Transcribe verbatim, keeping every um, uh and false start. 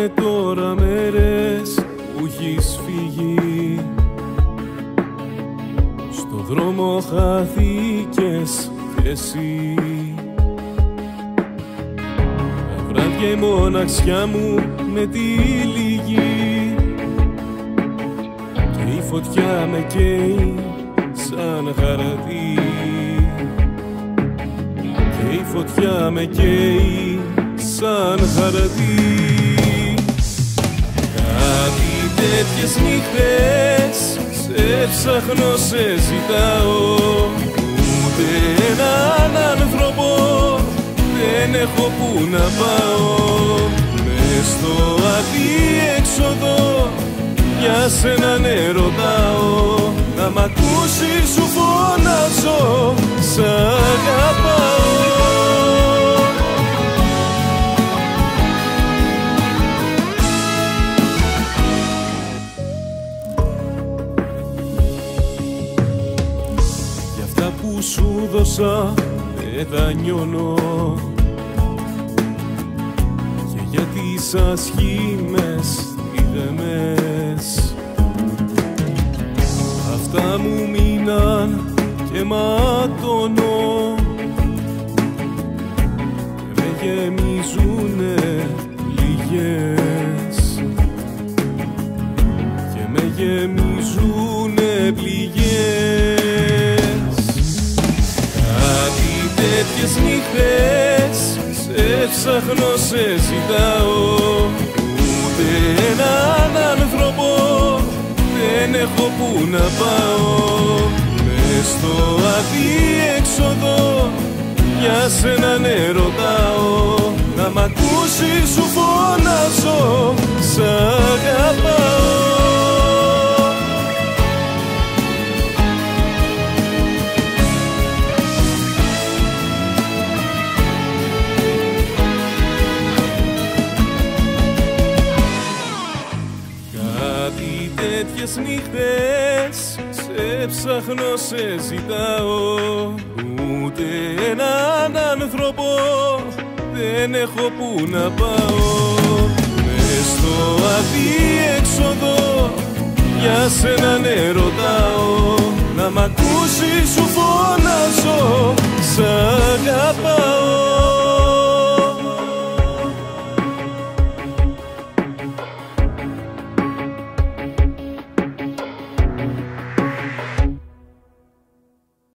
Λένε τώρα μέρες που έχεις φύγει, στο δρόμο χάθηκες κι εσύ. Τα βράδια η μοναξιά μου με τυλίγει και η φωτιά με καίει σαν χαρτί, και η φωτιά με καίει σαν χαρτί. Κάτι τέτοιες νύχτες σε ψάχνω, σε ζητάω, ούτε έναν άνθρωπο δεν έχω που να πάω. Μες στο αδιέξοδο για σένα ναι ρωτάω, να μ' ακούσεις σου φωνάζω, σ' αγαπάω. Για αυτά που σου δώσα μετανιώνω, και για τις ασχήμες στιγμές αυτά μου μείναν και ματώνω και με γεμίζουνε πληγές, και με γεμίζουνε πληγές. Κάτι τέτοιες νύχτες σε ψάχνω, σε ζητάω, ούτε έναν άνθρωπο δεν έχω που να πάω. Μες στο αδιέξοδο για σένα ναι ρωτάω, να μ' ακούσεις σου φωνάζω, σ' αγαπάω. Τέτοιες νύχτες σε ψάχνω, σε ζητάω, ούτε έναν άνθρωπο δεν έχω που να πάω. Μες στο αδιέξοδο για σένα ναι ρωτάω, να μ' ακούσεις σου φωνάζω, σ' αγαπάω.